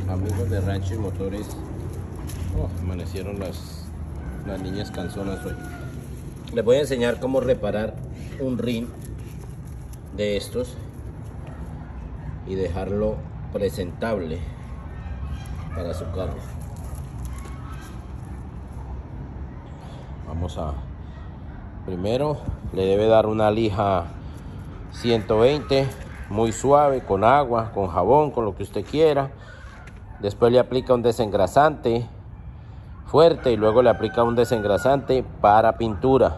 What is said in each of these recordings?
Amigos de Rancho y Motores. Amanecieron las niñas canzonas hoy. Les voy a enseñar cómo reparar un rin de estos y dejarlo presentable para su carro. Primero le debe dar una lija 120 muy suave, con agua, con jabón, con lo que usted quiera. Después le aplica un desengrasante fuerte y luego le aplica un desengrasante para pintura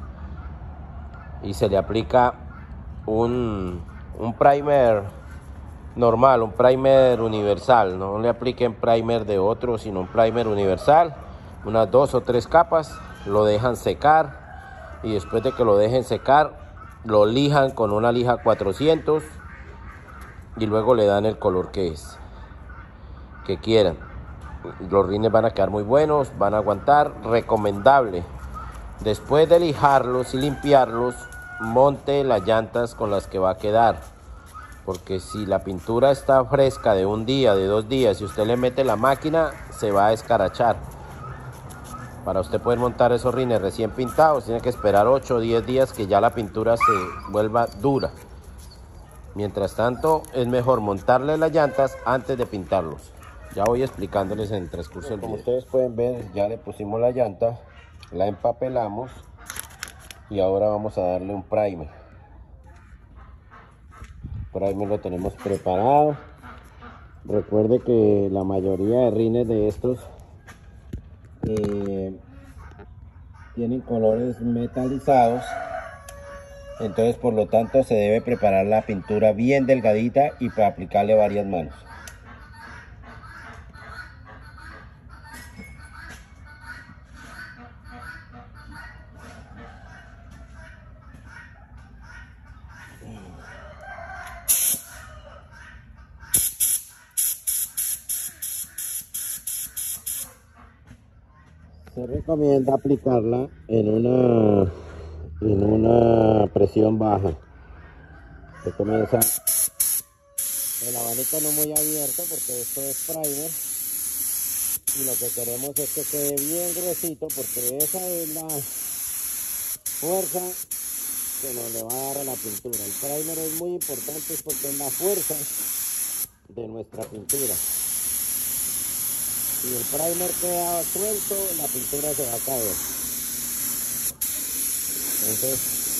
y se le aplica un primer normal, un primer universal. No le apliquen primer de otro, sino un primer universal, unas 2 o 3 capas. Lo dejan secar y después de que lo dejen secar lo lijan con una lija 400 y luego le dan el color que quieran. Los rines van a quedar muy buenos, van a aguantar. Recomendable, después de lijarlos y limpiarlos, monte las llantas con las que va a quedar, porque si la pintura está fresca de un día, de 2 días, si usted le mete la máquina, se va a escarachar. Para usted poder montar esos rines recién pintados, tiene que esperar 8 o 10 días que ya la pintura se vuelva dura. Mientras tanto, es mejor montarle las llantas antes de pintarlos. Ya voy explicándoles en el transcurso del video. Como ustedes pueden ver, ya le pusimos la llanta, la empapelamos y ahora vamos a darle un primer. El primer lo tenemos preparado. Recuerde que la mayoría de rines de estos tienen colores metalizados, entonces por lo tanto se debe preparar la pintura bien delgadita y para aplicarle varias manos. Se recomienda aplicarla en una presión baja. Se comienza el abanico no muy abierto porque esto es primer y lo que queremos es que quede bien gruesito, porque esa es la fuerza que nos le va a dar a la pintura. El primer es muy importante porque es la fuerza de nuestra pintura. Si el primer queda suelto, la pintura se va a caer. Entonces,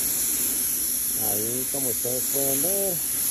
ahí como ustedes pueden ver,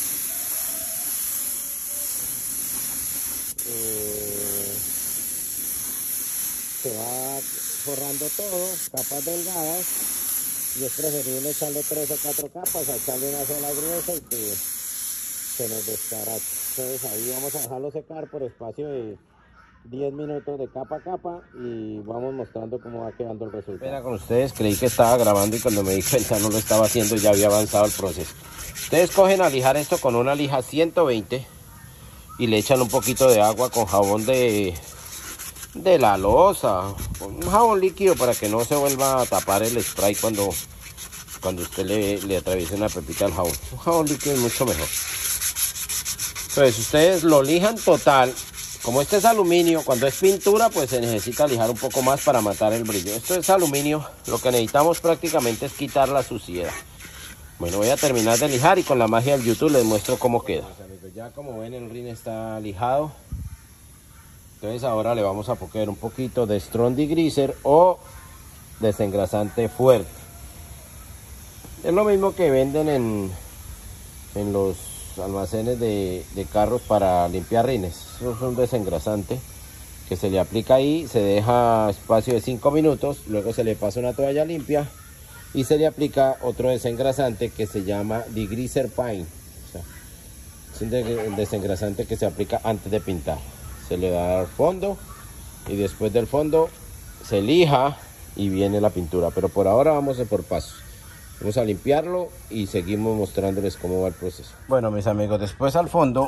se va forrando todo, capas delgadas, y es preferible echarle 3 o 4 capas a echarle una sola gruesa y que se nos descarache. Entonces ahí vamos a dejarlo secar por espacio de 10 minutos de capa a capa y vamos mostrando cómo va quedando el resultado. Espera con ustedes, creí que estaba grabando y cuando me di cuenta no lo estaba haciendo, ya había avanzado el proceso. Ustedes cogen a lijar esto con una lija 120 y le echan un poquito de agua con jabón de la loza, un jabón líquido para que no se vuelva a tapar el spray cuando usted le atraviese una pepita al jabón. Un jabón líquido es mucho mejor. Entonces ustedes lo lijan total. Como este es aluminio, cuando es pintura pues se necesita lijar un poco más para matar el brillo. Esto es aluminio, lo que necesitamos prácticamente es quitar la suciedad. Bueno, voy a terminar de lijar y con la magia del YouTube les muestro cómo queda. Ya como ven, el rin está lijado. Entonces ahora le vamos a poner un poquito de Strong Degreaser o desengrasante fuerte. Es lo mismo que venden en los almacenes de carros para limpiar rines. Eso es un desengrasante que se le aplica ahí, se deja espacio de 5 minutos, luego se le pasa una toalla limpia y se le aplica otro desengrasante que se llama Degreaser Paint. O sea, es un desengrasante que se aplica antes de pintar. Se le da al fondo y después del fondo se lija y viene la pintura, pero por ahora vamos a por pasos. Vamos a limpiarlo y seguimos mostrándoles cómo va el proceso. Bueno, mis amigos, después al fondo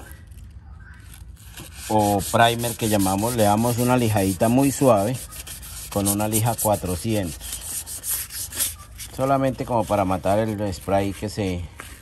o primer que llamamos, le damos una lijadita muy suave con una lija 400, solamente como para matar el spray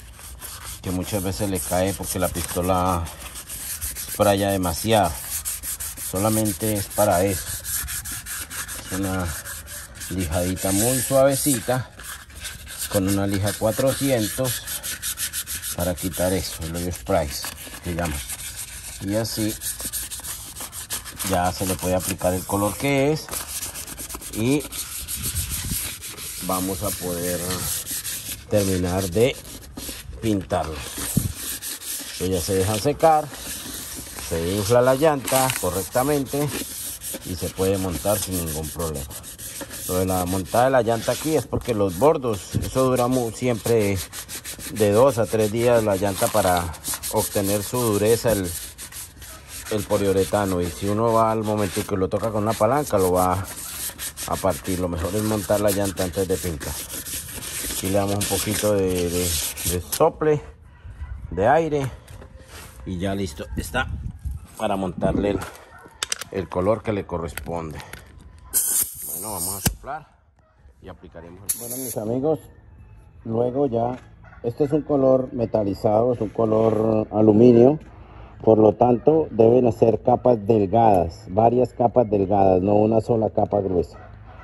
que muchas veces le cae porque la pistola spraya demasiado. solamente es para eso. Es una lijadita muy suavecita con una lija 400 para quitar eso, el hoyo sprays que llaman. Y así ya se le puede aplicar el color que es y vamos a poder terminar de pintarlo. Esto ya se deja secar, se infla la llanta correctamente y se puede montar sin ningún problema. Lo de la montada de la llanta aquí es porque los bordos, eso dura siempre de 2 a 3 días la llanta para obtener su dureza, el poliuretano, y si uno va al momento que lo toca con una palanca lo va a partir. Lo mejor es montar la llanta antes de pintar. Aquí le damos un poquito de sople de aire y ya listo está para montarle el color que le corresponde. Bueno, vamos a soplar y aplicaremos el... Bueno, mis amigos, luego ya este es un color metalizado, es un color aluminio, por lo tanto deben ser capas delgadas, varias capas delgadas, no una sola capa gruesa,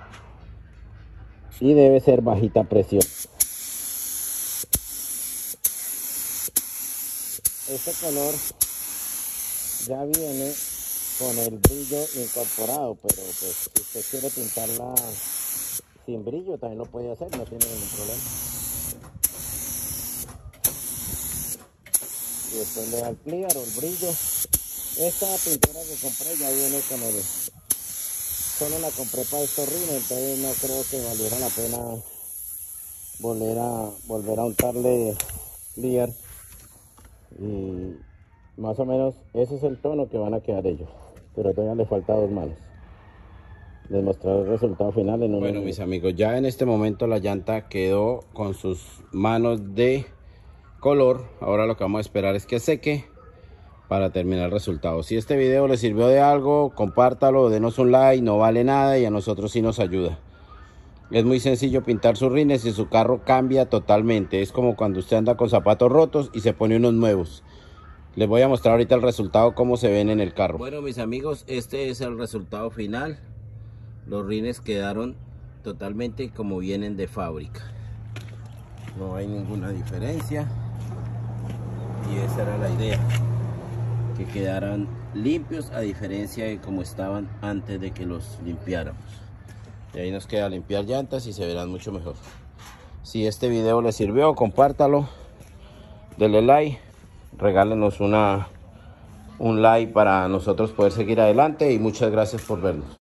y debe ser bajita presión. Este color ya viene con el brillo incorporado, pero pues si usted quiere pintarla sin brillo también lo puede hacer, no tiene ningún problema. Y después le da el clear o el brillo. Esta pintura que compré ya viene con el... Solo la compré para estos rines, entonces no creo que valiera la pena volver a untarle clear. Y más o menos ese es el tono que van a quedar ellos, pero todavía le falta 2 manos. Les mostraré el resultado final en un... Bueno, mis amigos, ya en este momento la llanta quedó con sus manos de color. Ahora lo que vamos a esperar es que seque para terminar el resultado. Si este video les sirvió de algo, compártalo, denos un like, no vale nada y a nosotros sí nos ayuda. Es muy sencillo pintar sus rines y su carro cambia totalmente. Es como cuando usted anda con zapatos rotos y se pone unos nuevos. Les voy a mostrar ahorita el resultado, cómo se ven en el carro. Bueno, mis amigos, este es el resultado final. Los rines quedaron totalmente como vienen de fábrica. No hay ninguna diferencia. Y esa era la idea, que quedaran limpios a diferencia de como estaban antes de que los limpiáramos. Y ahí nos queda limpiar llantas y se verán mucho mejor. Si este video les sirvió, compártalo, denle like, regálenos un like para nosotros poder seguir adelante y muchas gracias por vernos.